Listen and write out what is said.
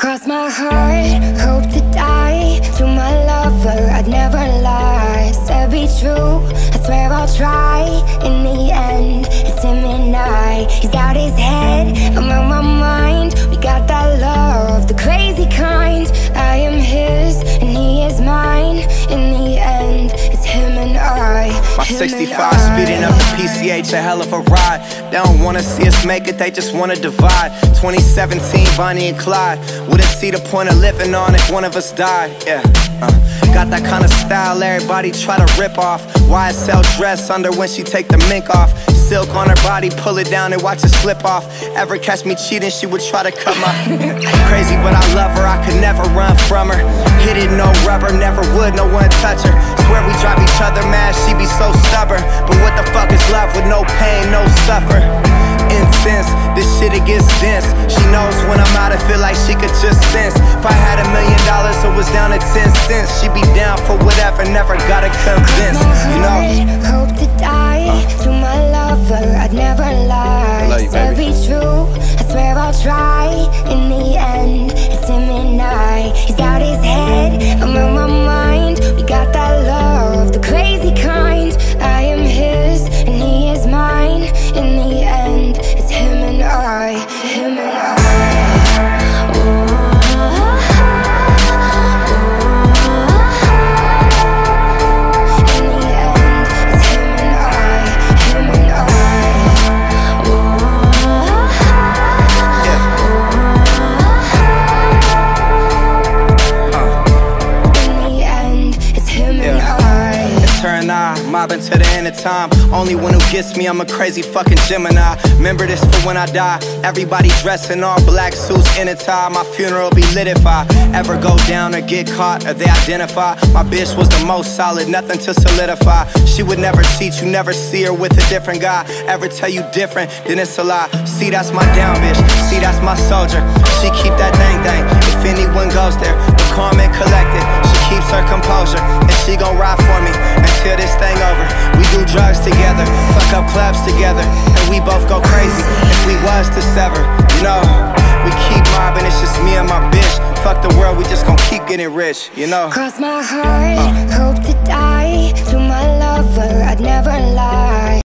Cross my heart, hope to die. To my lover, I'd never lie. Said be true, I swear I'll try. In the end, it's him and I. He's out his head, I'm on my mind. We got that love, the crazy kind. I am his, and he is mine. In the end, it's him and I. My 65 speeding up the PCH, a hell of a ride. They don't wanna see us make it, they just wanna divide. 2017, Bonnie and Clyde. Wouldn't see the point of living on if one of us died. Yeah, got that kind of style everybody try to rip off. YSL dress under when she take the mink off. Silk on her body, pull it down and watch it slip off. Ever catch me cheating, she would try to cut my crazy, but I love her, I could never run from her. Hit it, no rubber, never would, no one touch her. Swear we drive each other mad, she be so stubborn. But what the fuck is love with no pain, no suffer? Intense, this shit it gets dense. She knows when I'm out, I feel like she could just sense. If I had $1 million, it was down to 10 cents. She be down for whatever, never gotta convince, you know. Hope to die, to my lover, I'd never lie. Love you, baby. Be true, I swear I'll try. In the end, it's him and I. He's out his head, I'm on my mind. We got that love, the crazy kind. I am his, and he is mine. In the end, it's him and I, him and I. Mobbing to the end of time. Only one who gets me, I'm a crazy fucking Gemini. Remember this for when I die. Everybody dressed in all black suits in a tie. My funeral be lit if I ever go down or get caught or they identify. My bitch was the most solid, nothing to solidify. She would never cheat, you never see her with a different guy. Ever tell you different, then it's a lie. See, that's my down bitch, see, that's my soldier. She keep that thing. If anyone goes there, but calm and collected. She keeps her composure, and she gon' ride for me until this thing over. We do drugs together, fuck up clubs together, and we both go crazy if we was to sever, you know. We keep mobbing, it's just me and my bitch. Fuck the world, we just gon' keep getting rich, you know. Cross my heart, hope to die. To my lover, I'd never lie.